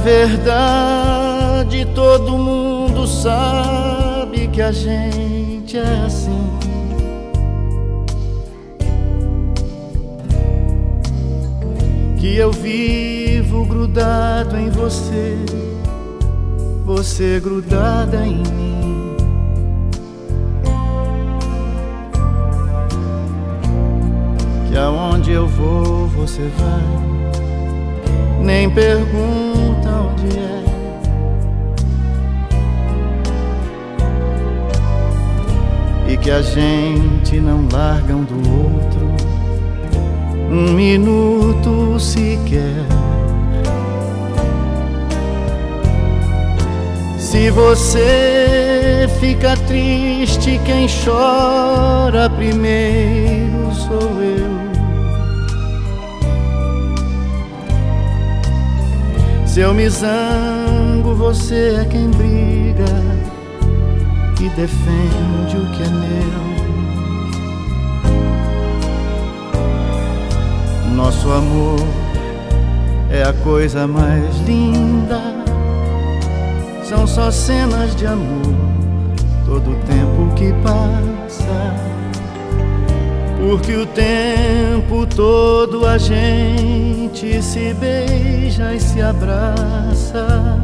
verdade, todo mundo sabe que a gente é assim. Que eu vivo grudado em você, você grudada em mim. Que aonde eu vou você vai, nem pergunta onde é. E que a gente não larga um do outro um minuto sequer. Se você fica triste, quem chora primeiro sou eu. Se eu me zango, você é quem briga e defende o que é meu. Nosso amor é a coisa mais linda. São só cenas de amor, todo o tempo que passa. Porque o tempo todo a gente se beija e se abraça.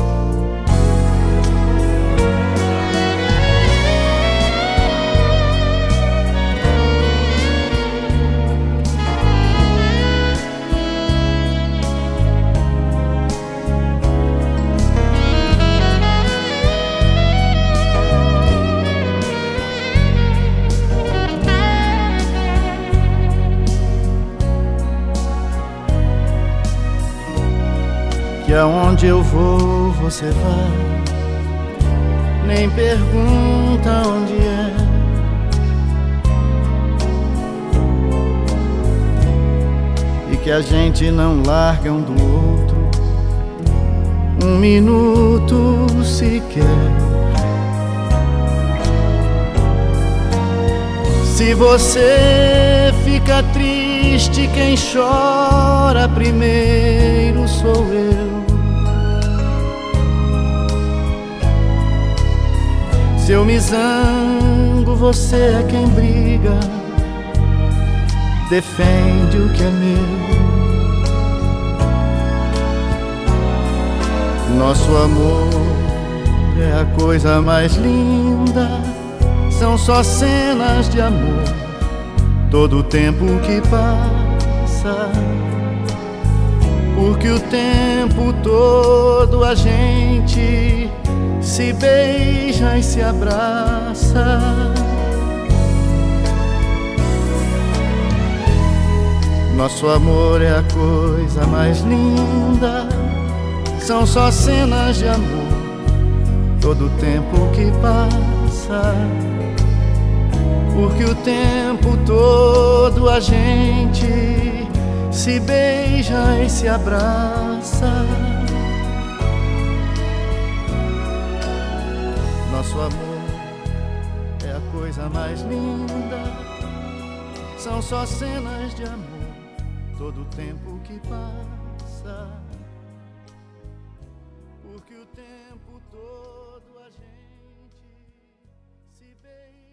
Que aonde eu vou você vai, nem pergunta onde é. E que a gente não larga um do outro um minuto sequer. Se você fica triste, quem chora primeiro sou eu. Se eu me zango, você é quem briga, defende o que é meu. Nosso amor é a coisa mais linda. São só cenas de amor, todo o tempo que passa. Porque o tempo todo a gente se beija e se abraça. Nosso amor é a coisa mais linda. São só cenas de amor, todo o tempo que passa. Porque o tempo todo a gente se beija e se abraça. Nosso amor é a coisa mais linda. São só cenas de amor, todo o tempo que passa. Porque o tempo todo a gente se beija.